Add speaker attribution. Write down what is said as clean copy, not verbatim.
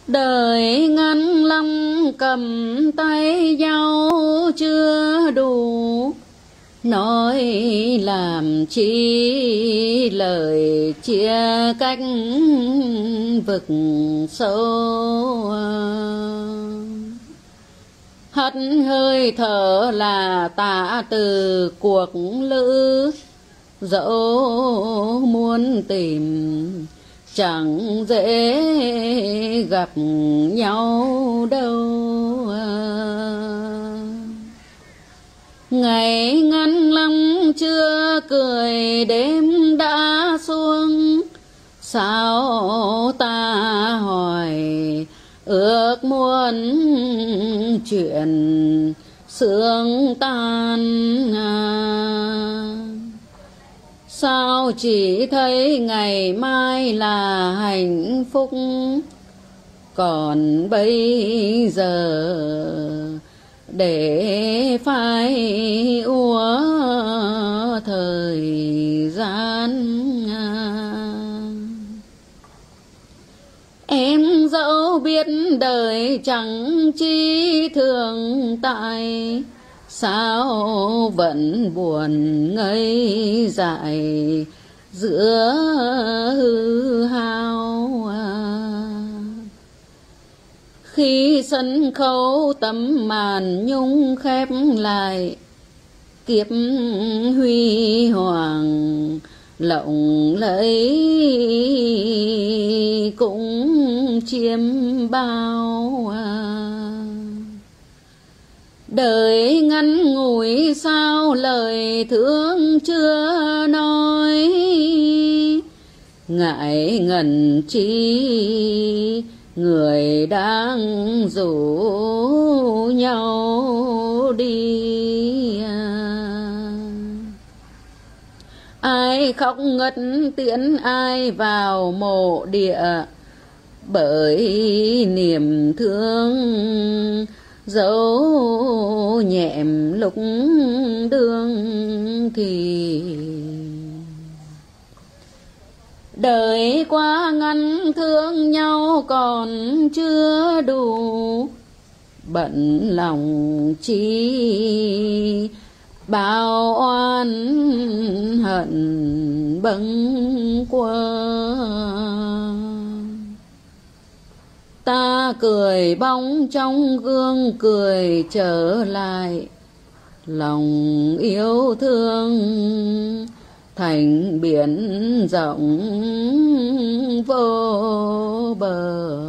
Speaker 1: Đời ngắn lắm cầm tay nhau chưa đủ, nói làm chi lời chia cách vực sâu. Hắt hơi thở là tạ từ cuộc lữ, dẫu muốn tìm chẳng dễ gặp nhau đâu. Ngày ngắn lắm chưa cười đêm đã xuông, sao ta hỏi ước muốn chuyện sương tan. Sao chỉ thấy ngày mai là hạnh phúc, còn bây giờ để phải úa thời gian. Em dẫu biết đời chẳng chi thường tại, sao vẫn buồn ngây dại giữa hư hao. Khi sân khấu tấm màn nhung khép lại, kiếp huy hoàng lộng lẫy cũng chiêm bao. Đời ngắn ngủi sao lời thương chưa nói, ngại ngần chi người đang rủ nhau đi. Ai khóc ngất tiễn ai vào mộ địa, bởi niềm thương dẫu nhẹm lúc đương thì. Đời quá ngắn thương nhau còn chưa đủ, bận lòng chi bao oan hận bâng quơ. Ta cười bóng trong gương cười trở lại, lòng yêu thương thành biển rộng vô bờ.